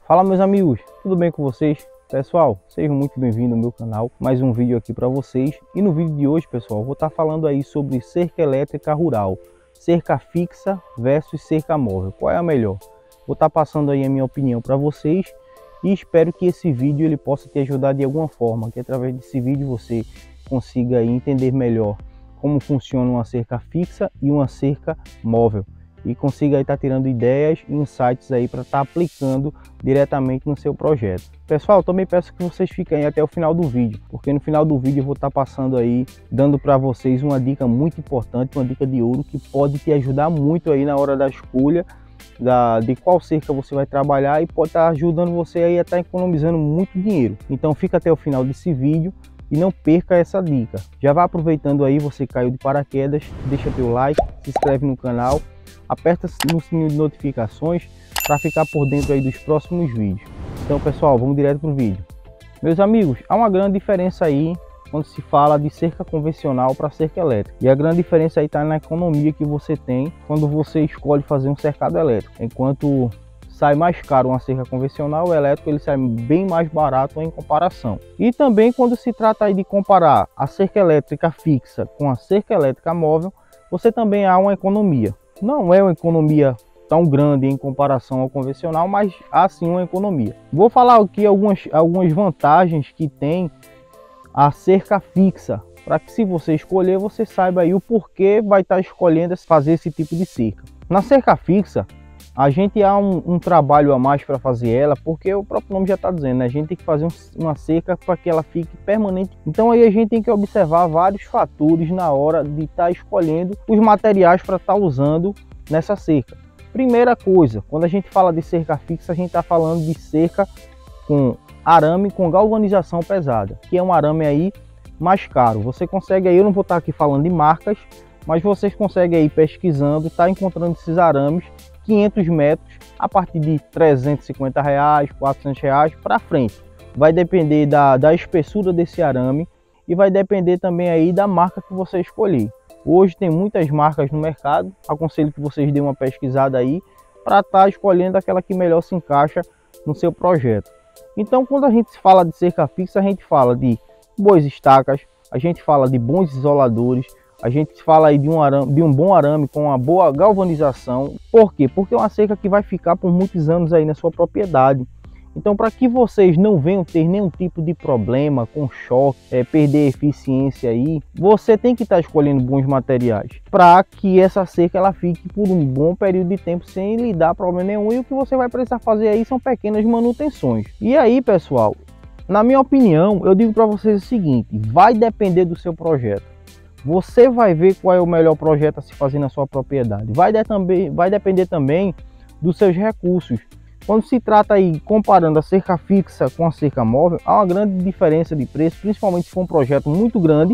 Fala meus amigos, tudo bem com vocês? Pessoal, sejam muito bem-vindos ao meu canal, mais um vídeo aqui para vocês. E no vídeo de hoje, pessoal, eu vou estar falando aí sobre cerca elétrica rural, cerca fixa versus cerca móvel, qual é a melhor? Vou estar passando aí a minha opinião para vocês e espero que esse vídeo ele possa te ajudar de alguma forma, que através desse vídeo você consiga aí entender melhor como funciona uma cerca fixa e uma cerca móvel. E consiga aí estar tirando ideias e insights aí para estar aplicando diretamente no seu projeto. Pessoal, também peço que vocês fiquem aí até o final do vídeo, porque no final do vídeo eu vou estar passando aí, dando para vocês uma dica muito importante, uma dica de ouro que pode te ajudar muito aí na hora da escolha de qual cerca você vai trabalhar e pode estar ajudando você aí a estar economizando muito dinheiro. Então fica até o final desse vídeo e não perca essa dica. Já vá aproveitando aí, você caiu de paraquedas, deixa teu like, se inscreve no canal, aperta no sininho de notificações para ficar por dentro aí dos próximos vídeos. Então pessoal, vamos direto para o vídeo. Meus amigos, há uma grande diferença aí quando se fala de cerca convencional para cerca elétrica. E a grande diferença aí está na economia que você tem quando você escolhe fazer um cercado elétrico. Enquanto sai mais caro uma cerca convencional, o elétrico ele sai bem mais barato em comparação. E também quando se trata aí de comparar a cerca elétrica fixa com a cerca elétrica móvel, você também há uma economia. Não é uma economia tão grande em comparação ao convencional, mas há sim uma economia. Vou falar aqui algumas vantagens que tem a cerca fixa, para que se você escolher, você saiba aí o porquê vai estar escolhendo fazer esse tipo de cerca. Na cerca fixa, a gente há um trabalho a mais para fazer ela, porque o próprio nome já está dizendo, né? A gente tem que fazer uma cerca para que ela fique permanente. Então aí a gente tem que observar vários fatores na hora de estar escolhendo os materiais para estar usando nessa cerca. Primeira coisa, quando a gente fala de cerca fixa, a gente está falando de cerca com arame com galvanização pesada, que é um arame aí mais caro. Você consegue aí, eu não vou estar aqui falando de marcas, mas vocês conseguem aí pesquisando, tá encontrando esses arames 500 metros a partir de R$350, R$400 para frente. Vai depender da espessura desse arame e vai depender também aí da marca que você escolher. Hoje tem muitas marcas no mercado, aconselho que vocês dêem uma pesquisada aí para estar escolhendo aquela que melhor se encaixa no seu projeto. Então quando a gente fala de cerca fixa, a gente fala de boas estacas, a gente fala de bons isoladores, a gente fala aí de um bom arame com uma boa galvanização. Por quê? Porque é uma cerca que vai ficar por muitos anos aí na sua propriedade. Então, para que vocês não venham ter nenhum tipo de problema com choque, perder eficiência aí, você tem que estar escolhendo bons materiais para que essa cerca ela fique por um bom período de tempo sem lhe dar problema nenhum. E o que você vai precisar fazer aí são pequenas manutenções. E aí, pessoal, na minha opinião, eu digo para vocês o seguinte: vai depender do seu projeto. Você vai ver qual é o melhor projeto a se fazer na sua propriedade. Vai depender também dos seus recursos. Quando se trata aí, comparando a cerca fixa com a cerca móvel, há uma grande diferença de preço, principalmente se for um projeto muito grande,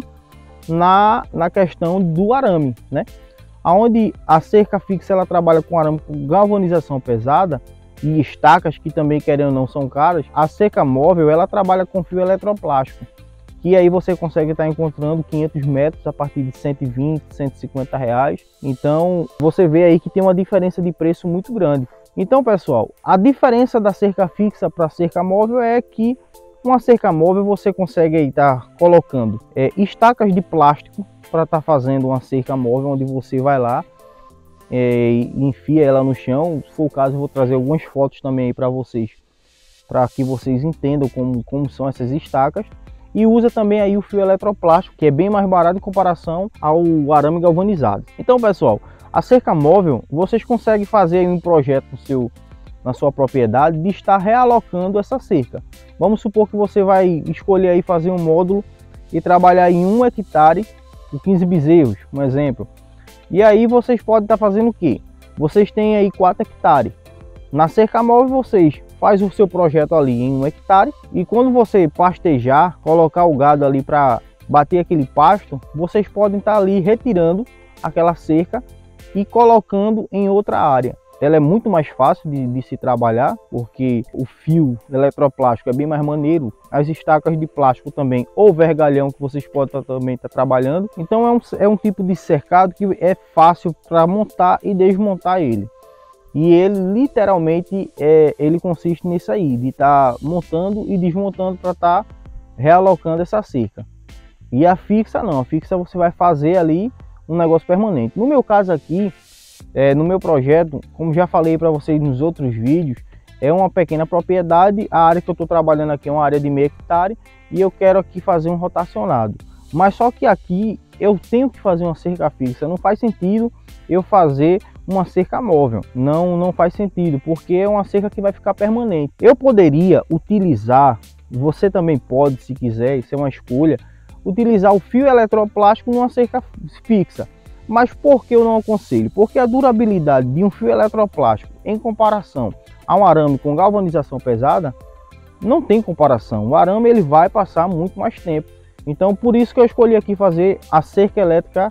na questão do arame, né? Onde a cerca fixa ela trabalha com arame com galvanização pesada e estacas, que também, querendo ou não, são caras. A cerca móvel ela trabalha com fio eletroplástico, que aí você consegue estar encontrando 500 metros a partir de 120, 150 reais. Então você vê aí que tem uma diferença de preço muito grande. Então pessoal, a diferença da cerca fixa para a cerca móvel é que uma cerca móvel você consegue aí estar colocando estacas de plástico para estar fazendo uma cerca móvel, onde você vai lá e enfia ela no chão. Se for o caso, eu vou trazer algumas fotos também aí para vocês, para que vocês entendam como são essas estacas. E usa também aí o fio eletroplástico, que é bem mais barato em comparação ao arame galvanizado. Então pessoal, a cerca móvel, vocês conseguem fazer um projeto na sua propriedade de estar realocando essa cerca. Vamos supor que você vai escolher aí fazer um módulo e trabalhar em 1 hectare com 15 bezerros, um exemplo. E aí vocês podem estar fazendo o quê? Vocês têm aí 4 hectares. Na cerca móvel vocês faz o seu projeto ali em 1 hectare e quando você pastejar, colocar o gado ali para bater aquele pasto, vocês podem estar ali retirando aquela cerca e colocando em outra área. Ela é muito mais fácil de se trabalhar, porque o fio eletroplástico é bem mais maneiro, as estacas de plástico também, ou vergalhão que vocês podem também estar trabalhando. Então é um tipo de cercado que é fácil para montar e desmontar ele. E ele literalmente ele consiste nisso aí, de estar montando e desmontando para estar realocando essa cerca. E a fixa não, a fixa você vai fazer ali um negócio permanente. No meu caso aqui, no meu projeto, como já falei para vocês nos outros vídeos, é uma pequena propriedade. A área que eu estou trabalhando aqui é uma área de meio hectare e eu quero aqui fazer um rotacionado. Mas só que aqui eu tenho que fazer uma cerca fixa, não faz sentido eu fazer uma cerca móvel, não faz sentido, porque é uma cerca que vai ficar permanente. Eu poderia utilizar, você também pode, se quiser, isso é uma escolha, utilizar o fio eletroplástico numa cerca fixa. Mas por que eu não aconselho? Porque a durabilidade de um fio eletroplástico em comparação a um arame com galvanização pesada não tem comparação. O arame ele vai passar muito mais tempo. Então por isso que eu escolhi aqui fazer a cerca elétrica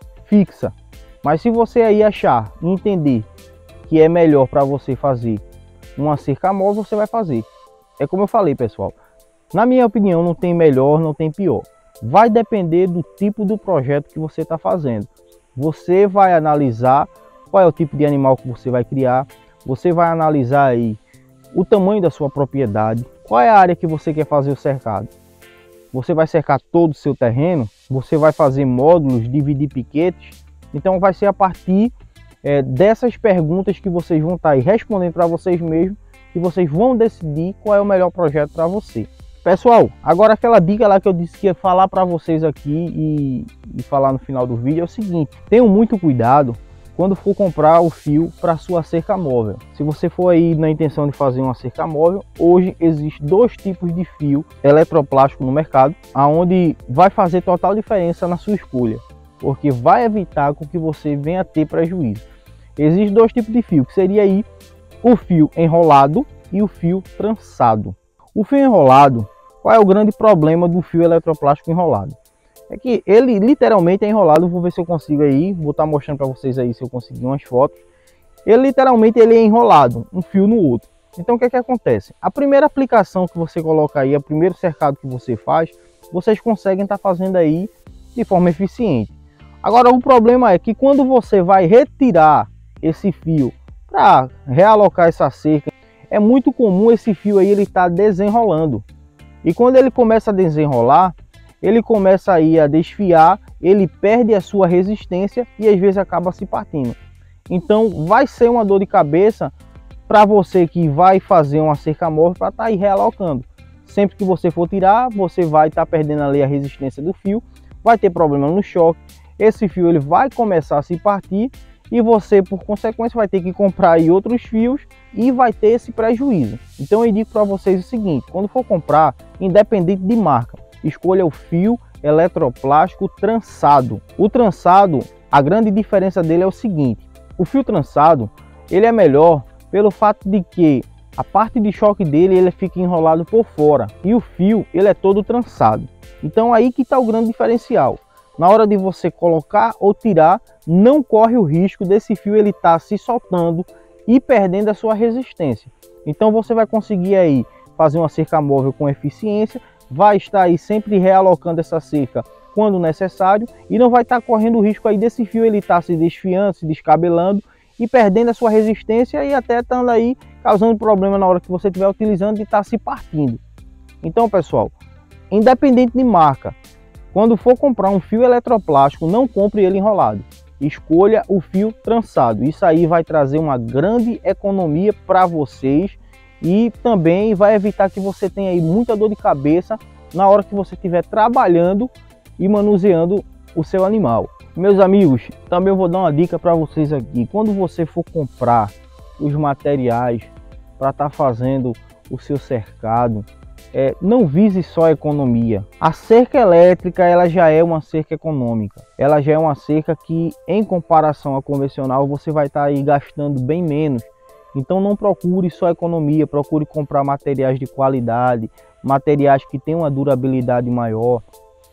fixa. Mas se você aí achar e entender que é melhor para você fazer uma cerca móvel, você vai fazer. É como eu falei, pessoal, na minha opinião não tem melhor, não tem pior. Vai depender do tipo do projeto que você está fazendo. Você vai analisar qual é o tipo de animal que você vai criar. Você vai analisar aí o tamanho da sua propriedade. Qual é a área que você quer fazer o cercado? Você vai cercar todo o seu terreno? Você vai fazer módulos, dividir piquetes? Então vai ser a partir dessas perguntas que vocês vão estar aí respondendo para vocês mesmos que vocês vão decidir qual é o melhor projeto para você. Pessoal, agora aquela dica lá que eu disse que ia falar para vocês aqui e falar no final do vídeo é o seguinte: tenham muito cuidado quando for comprar o fio para sua cerca móvel. Se você for aí na intenção de fazer uma cerca móvel, hoje existe dois tipos de fio eletroplástico no mercado, aonde vai fazer total diferença na sua escolha, porque vai evitar com que você venha a ter prejuízo. Existem dois tipos de fio, que seria aí o fio enrolado e o fio trançado. O fio enrolado, qual é o grande problema do fio eletroplástico enrolado? É que ele literalmente é enrolado. Vou ver se eu consigo aí, vou estar mostrando para vocês aí se eu conseguir umas fotos. Ele literalmente ele é enrolado, um fio no outro. Então o que é que acontece? A primeira aplicação que você coloca aí, o primeiro cercado que você faz, vocês conseguem estar fazendo aí de forma eficiente. Agora o problema é que quando você vai retirar esse fio para realocar essa cerca, é muito comum esse fio aí ele estar desenrolando. E quando ele começa a desenrolar, ele começa aí a desfiar, ele perde a sua resistência e às vezes acaba se partindo. Então vai ser uma dor de cabeça para você que vai fazer uma cerca móvel para estar aí realocando. Sempre que você for tirar, você vai estar perdendo ali a resistência do fio, vai ter problema no choque, esse fio ele vai começar a se partir e você, por consequência, vai ter que comprar aí outros fios e vai ter esse prejuízo. Então eu digo para vocês o seguinte: quando for comprar, independente de marca, escolha o fio eletroplástico trançado. O trançado, a grande diferença dele é o seguinte: o fio trançado ele é melhor pelo fato de que a parte de choque dele ele fica enrolado por fora e o fio ele é todo trançado. Então aí que está o grande diferencial. Na hora de você colocar ou tirar, não corre o risco desse fio ele estar se soltando e perdendo a sua resistência. Então você vai conseguir aí fazer uma cerca móvel com eficiência, vai estar aí sempre realocando essa cerca quando necessário e não vai estar correndo o risco aí desse fio ele estar se desfiando, se descabelando e perdendo a sua resistência e até estando aí causando problema na hora que você estiver utilizando de estar se partindo. Então, pessoal, independente de marca, quando for comprar um fio eletroplástico, não compre ele enrolado. Escolha o fio trançado. Isso aí vai trazer uma grande economia para vocês e também vai evitar que você tenha aí muita dor de cabeça na hora que você estiver trabalhando e manuseando o seu animal. Meus amigos, também eu vou dar uma dica para vocês aqui. Quando você for comprar os materiais para estar fazendo o seu cercado, não vise só a economia. A cerca elétrica ela já é uma cerca econômica. Ela já é uma cerca que, em comparação à convencional, você vai estar aí gastando bem menos. Então não procure só economia, procure comprar materiais de qualidade, materiais que tenham uma durabilidade maior,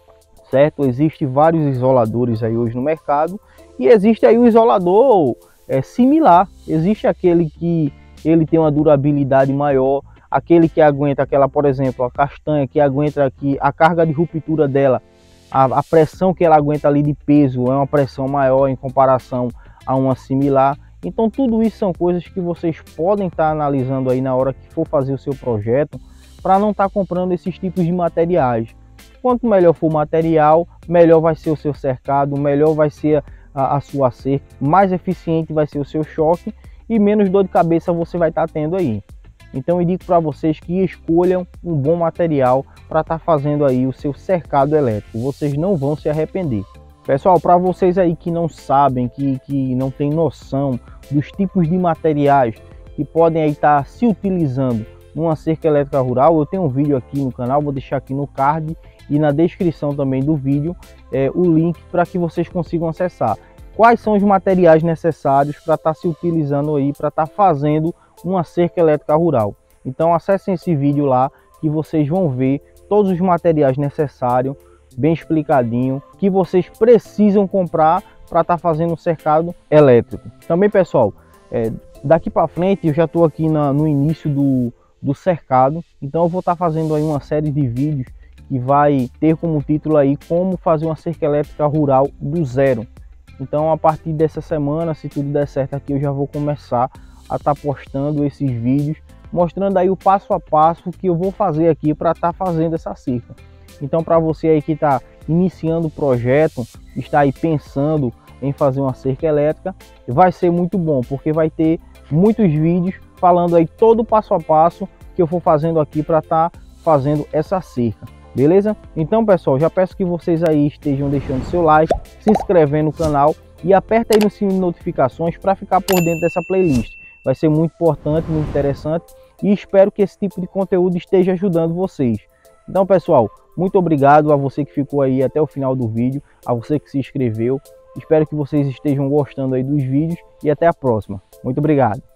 certo? Existem vários isoladores aí hoje no mercado e existe aí o isolador similar. Existe aquele que ele tem uma durabilidade maior, aquele que aguenta aquela, por exemplo, a castanha que aguenta aqui a carga de ruptura dela, a pressão que ela aguenta ali de peso é uma pressão maior em comparação a uma similar. Então tudo isso são coisas que vocês podem estar analisando aí na hora que for fazer o seu projeto, para não estar comprando esses tipos de materiais. Quanto melhor for o material, melhor vai ser o seu cercado, melhor vai ser a sua cerca, mais eficiente vai ser o seu choque e menos dor de cabeça você vai estar tendo aí. Então eu digo para vocês que escolham um bom material para estar fazendo aí o seu cercado elétrico. Vocês não vão se arrepender. Pessoal, para vocês aí que não sabem, que não tem noção dos tipos de materiais que podem aí estar se utilizando numa cerca elétrica rural, eu tenho um vídeo aqui no canal, vou deixar aqui no card e na descrição também do vídeo o link para que vocês consigam acessar. Quais são os materiais necessários para estar se utilizando aí, para estar fazendo uma cerca elétrica rural. Então acessem esse vídeo lá que vocês vão ver todos os materiais necessários, bem explicadinho, que vocês precisam comprar para estar fazendo um cercado elétrico. Também, pessoal, daqui para frente eu já estou aqui no início do cercado, então eu vou estar fazendo aí uma série de vídeos que vai ter como título aí como fazer uma cerca elétrica rural do zero. Então a partir dessa semana, se tudo der certo aqui, eu já vou começar a estar postando esses vídeos, mostrando aí o passo a passo que eu vou fazer aqui para estar fazendo essa cerca. Então para você aí que está iniciando o projeto, está aí pensando em fazer uma cerca elétrica, vai ser muito bom, porque vai ter muitos vídeos falando aí todo o passo a passo que eu vou fazendo aqui para estar fazendo essa cerca. Beleza? Então, pessoal, já peço que vocês aí estejam deixando seu like, se inscrevendo no canal e aperta aí no sininho de notificações para ficar por dentro dessa playlist. Vai ser muito importante, muito interessante e espero que esse tipo de conteúdo esteja ajudando vocês. Então, pessoal, muito obrigado a você que ficou aí até o final do vídeo, a você que se inscreveu. Espero que vocês estejam gostando aí dos vídeos e até a próxima. Muito obrigado.